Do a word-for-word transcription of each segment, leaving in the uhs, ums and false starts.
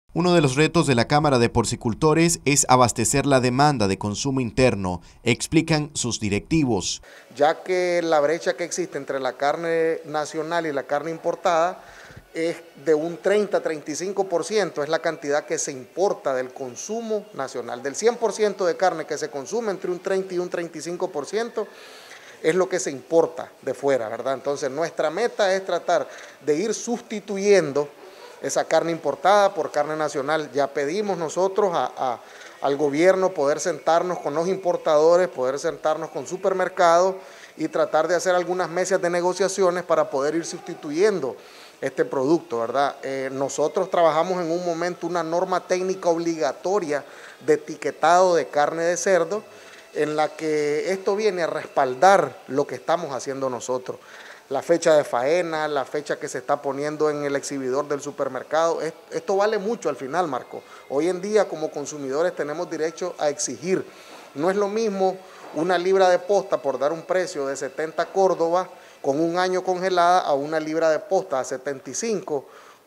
Uno de los retos de la Cámara de Porcicultores es abastecer la demanda de consumo interno, explican sus directivos. Ya que la brecha que existe entre la carne nacional y la carne importada es de un treinta a treinta y cinco por ciento, es la cantidad que se importa del consumo nacional. Del cien por ciento de carne que se consume, entre un treinta y un treinta y cinco por ciento es lo que se importa de fuera, ¿verdad? Entonces nuestra meta es tratar de ir sustituyendo esa carne importada por carne nacional. Ya pedimos nosotros a, a, al gobierno poder sentarnos con los importadores, poder sentarnos con supermercados y tratar de hacer algunas mesas de negociaciones para poder ir sustituyendo este producto, ¿verdad? Eh, nosotros trabajamos en un momento una norma técnica obligatoria de etiquetado de carne de cerdo, en la que esto viene a respaldar lo que estamos haciendo nosotros. La fecha de faena, la fecha que se está poniendo en el exhibidor del supermercado, esto vale mucho al final, Marco. Hoy en día como consumidores tenemos derecho a exigir. No es lo mismo una libra de posta por dar un precio de setenta córdobas con un año congelada a una libra de posta a setenta y cinco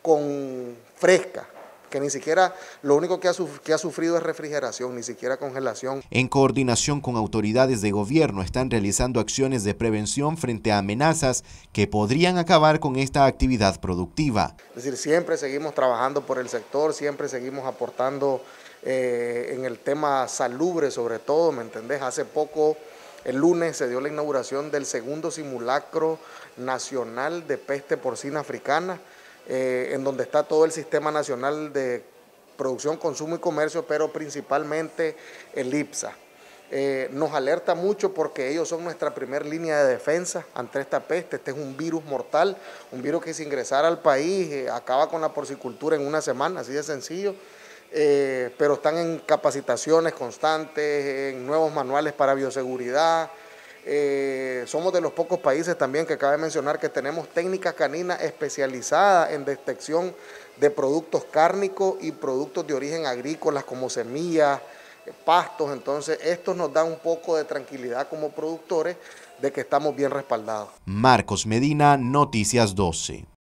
con fresca, que ni siquiera, lo único que ha, que ha sufrido es refrigeración, ni siquiera congelación. En coordinación con autoridades de gobierno están realizando acciones de prevención frente a amenazas que podrían acabar con esta actividad productiva. Es decir, siempre seguimos trabajando por el sector, siempre seguimos aportando eh, en el tema salubre sobre todo, ¿me entendés? Hace poco, el lunes, se dio la inauguración del segundo simulacro nacional de peste porcina africana, Eh, en donde está todo el Sistema Nacional de Producción, Consumo y Comercio, pero principalmente el IPSA. Eh, nos alerta mucho porque ellos son nuestra primera línea de defensa ante esta peste. Este es un virus mortal, un virus que si ingresara al país eh, acaba con la porcicultura en una semana, así de sencillo. Eh, pero están en capacitaciones constantes, en nuevos manuales para bioseguridad. Eh, somos de los pocos países también que cabe mencionar que tenemos técnicas caninas especializadas en detección de productos cárnicos y productos de origen agrícolas como semillas, pastos. Entonces esto nos da un poco de tranquilidad como productores de que estamos bien respaldados. Marcos Medina, Noticias doce.